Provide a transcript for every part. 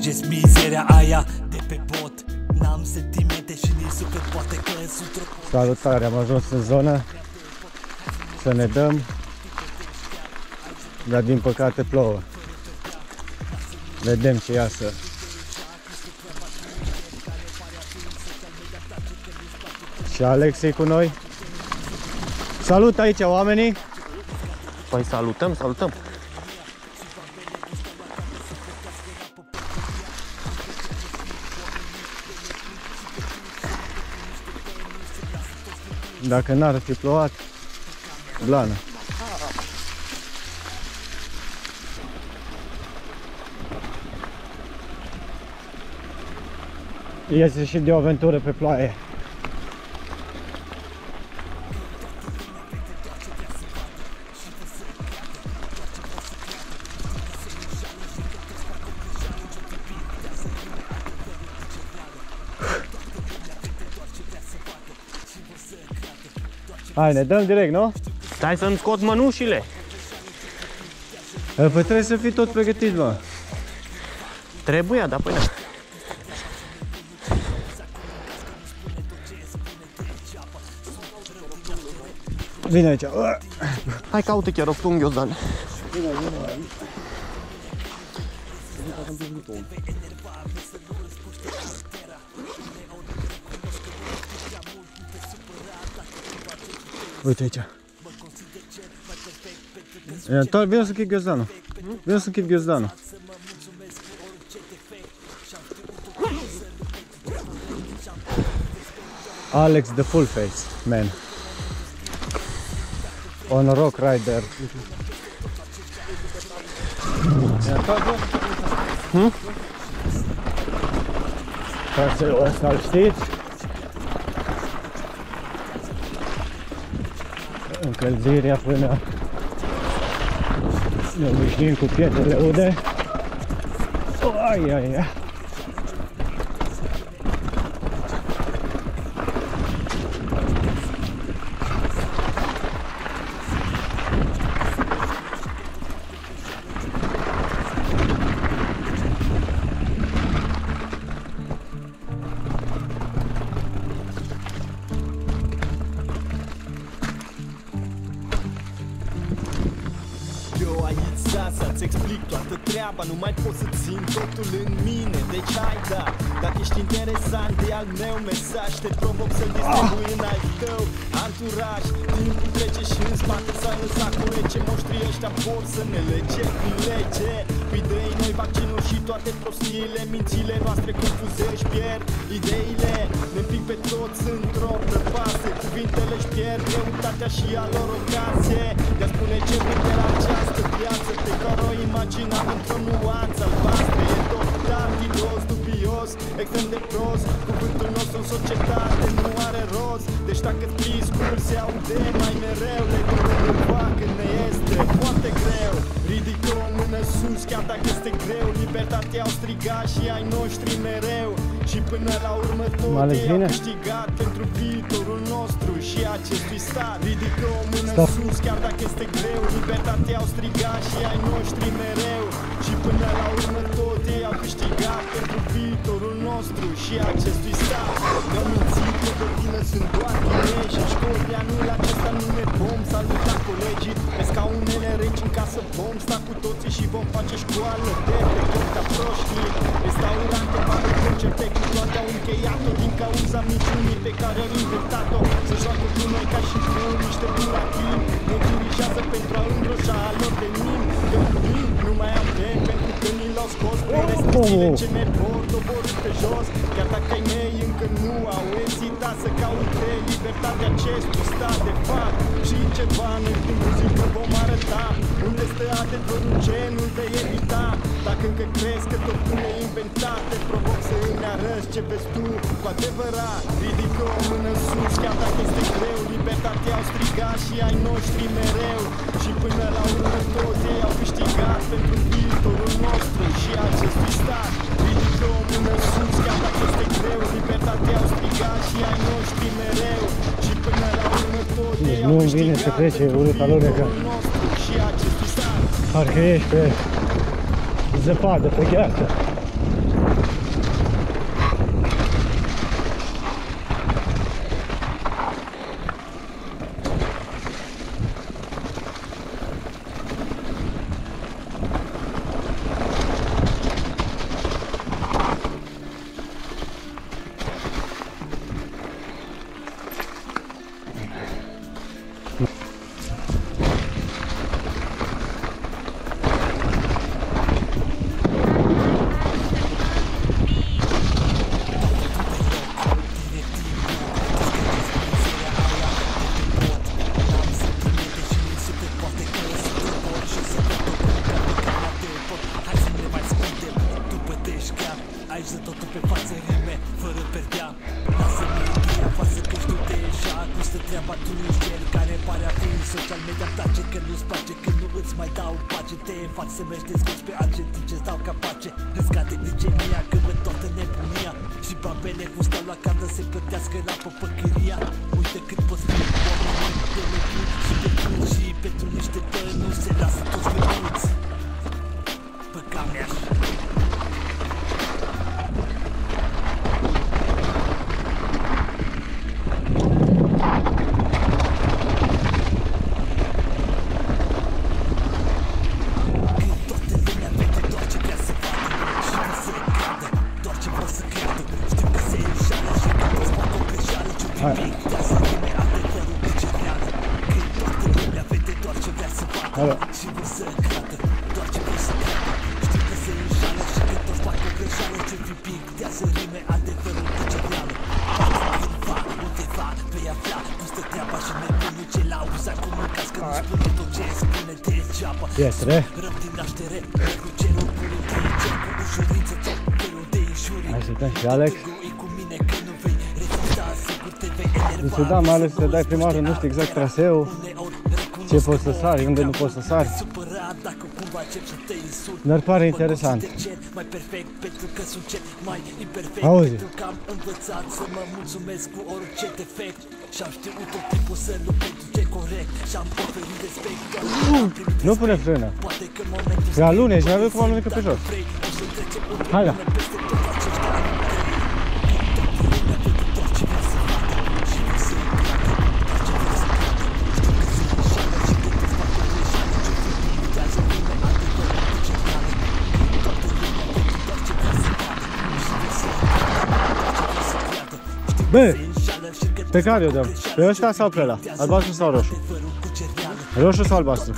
Înțelegeți mizeria aia de pe bot. N-am sentimente și nici suflet, poate că sunt trop. Salutare, am ajuns în zonă să ne dăm, dar din păcate plouă. Vedem ce iasă. Și Alex e cu noi. Salut aici oamenii! Păi salutăm, salutăm! Dacă n-ar fi plouat, blană. Iese și de o aventură pe ploaie. Hai, ne dăm direct, nu? Stai să-mi scot mănușile! Păi trebuie să fii tot pregătit, mă. Trebuia, dar păi da. Vine aici. Hai, caută chiar un ghiozdan. Uite aici. Vino să închid ghiozdanul. Vino să închid ghiozdanul. Alex the full face man. On a rock rider. Traseul ăsta îl știți? Încălzirea până ne obișnuim cu pietrele ude. Ai, ai, ai. Să-ți explic toată treaba, nu mai pot să țin totul în mine. Deci hai da, dacă ești interesant de al meu mesaj, te provoc să-l distribui în al tău anturaj. Timpul trece și în spate s-a lăsat cu rece. Moștrii ăștia vor să ne lege cu lege, cu idei noi, vaccinuri și toate prostiile. Mințile noastre confuze își pierd ideile, ne împing pe toți într-o prăpastie. Cuvintele își pierd greutatea și a lor ocazie de a spune ce vinde la această viață pe care o imaginam într-o nuanță albastră. E total hidos, dubios, extrem de prost. Cuvântul nostru în societate nu are rost. Deci dacă-ți discurs se aude mai mereu, le cumva când ne este foarte greu. Ridică o mână sus chiar dacă este greu. Libertatea au strigat și ai noștri mereu. Și până la urmă tot ei au câștigat pentru viitorul nostru și acestui stat. Ridică o mână sus chiar dacă este greu. Libertatea au strigat și ai noștri mereu. Și până la urmă tot ei au câștigat pentru viitorul nostru și acestui stat. Ne-au mințit că de tine sunt doar chinei și școli anul acesta nu ne vom saluta colegii. Pe scaunele reci în casă vom sta cu toții și vom face școală de pe tot ca proștii. Restaurante, baruri, concerte cu toate au încheiat-o din cauza minciunii pe care au inventat-o. Se joacă cu noi ca și cu niște buratini. Ne dirigează pentru a îngroșa lor de nim. De un nu mai avem pentru că ni l-au scos pe restricțiile ce ne vor doborât pe jos. Chiar dacă ai mei încă nu au ezitat să caute libertatea acestui stat de fapt. Și ceva noi cu muzică vom arăta unde stă adevărul ce nu vei evita. Dacă încă crezi că totul e inventat, te provoc să îmi arăți ce vezi tu cu adevărat. Ridică o mână sus chiar dacă este greu. Libertatea au strigat și ai noștri mereu. Și până la urmă toți ei au câștigat pentru viitorul nostru și acestui stat. Ridică o mână sus chiar dacă este greu. Libertatea au strigat și ai noștri mereu. Și până la urmă toți ei au câștigat pentru viitorul nostru și acestui stat. Parcă ești pe zăpadă, pe gheață. degeaba tu ești cel care pare a fi în social media. Place că nu-ți place, că nu îți mai dau pace. Te fac să mergi, te scoți pe alții, ce-ți dau capace. Îți scade glicemia, că văd toată nebunia. Și babele cum stau la cadă se plătească la păpăchiria. Uite cât poți fi oamenii de nebuni și de buni. Și pentru niște tăi nu se lasă toți venuți. Păca mea. Pietre. Hai să dăm și Alex. Să da, mai ales să dai prima oară, nu știu exact traseul, ce poți să sari, unde nu poți să sari. Dar pare interesant. Auzi. Nu pune frână. Că aluneci, mai văd cum alunecă pe jos. Hai da. Bă, pe care o dăm? Pe ăsta sau pe ăla? Albastru sau roșu? Roșu sau albastru?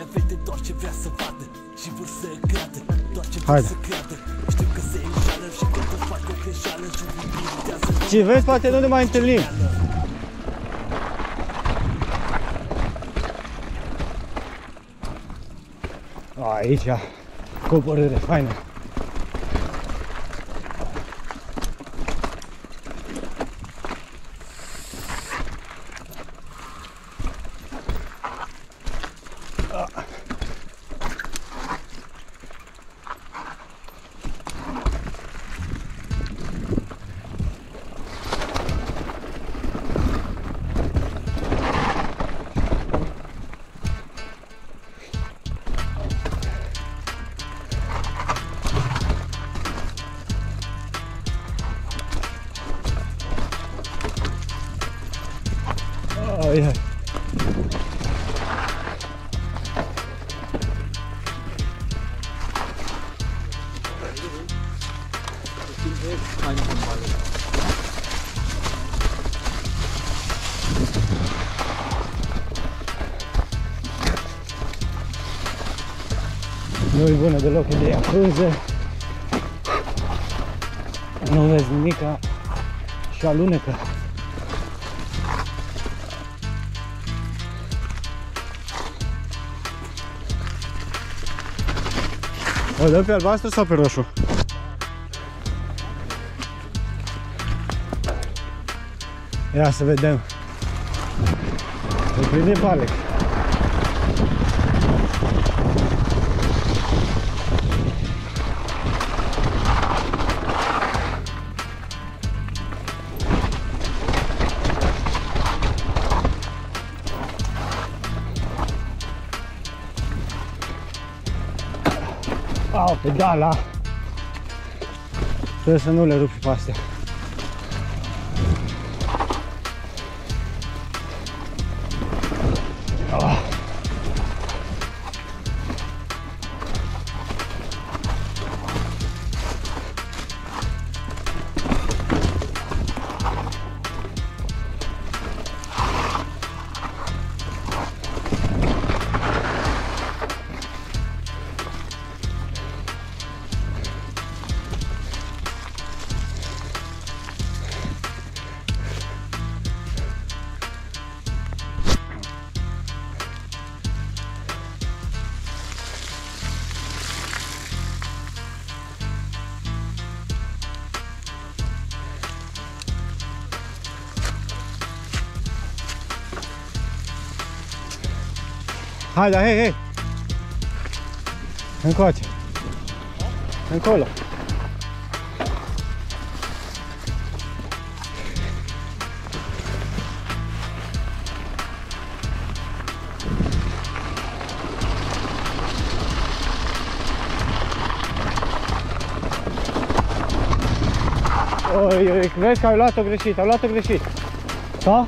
Haide. Și vezi, poate nu ne mai întâlnim. Aici, coborâre faină. Oh, yeah. Nu-i bună deloc ideea frunză. Nu vezi nimica și alunecă. O dăm pe albastru sau pe roșu? Ia să vedem. Îl prinde pe Alex. Au, pedala! Trebuie să nu le rupi pe astea. Haide, hei, hei! Încoace. Încolo. Oi, vezi că au luat-o greșit, au luat-o greșit. Da?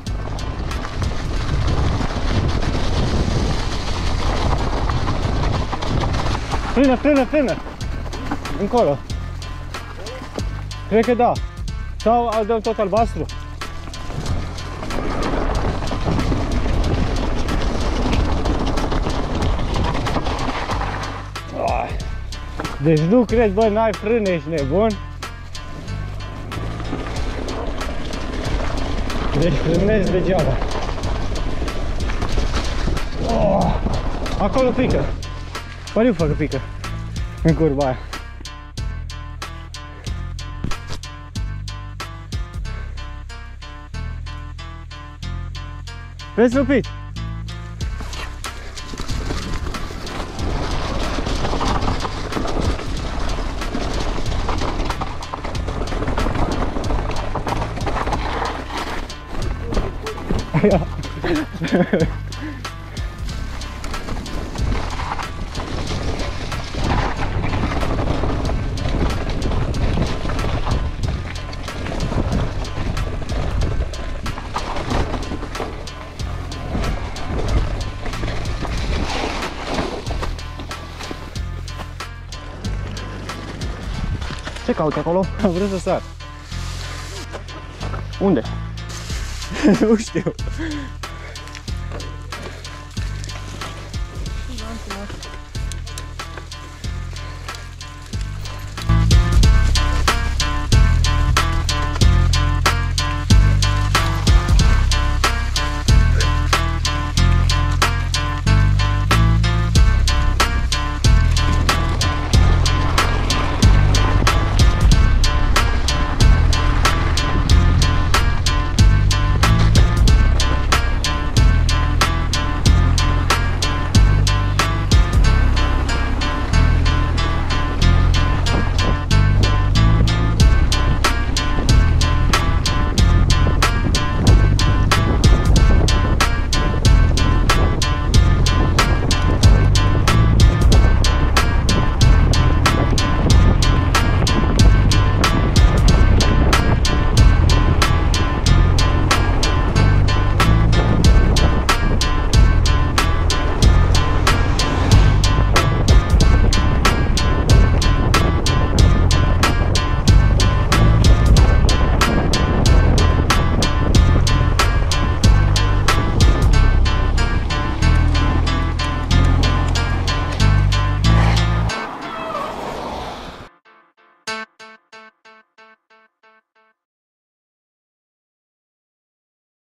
Frână, frână, frână! Încolo. Cred că da. Sau dăm tot albastru? Deci nu cred, bă, n-ai frâne, ești nebun. Deci frânezi degeaba. Acolo pică. Pariu fac că pică. În curba aia. Vezi, lupit? Ce cauți acolo? Am vrut să sar. Unde? Nu știu.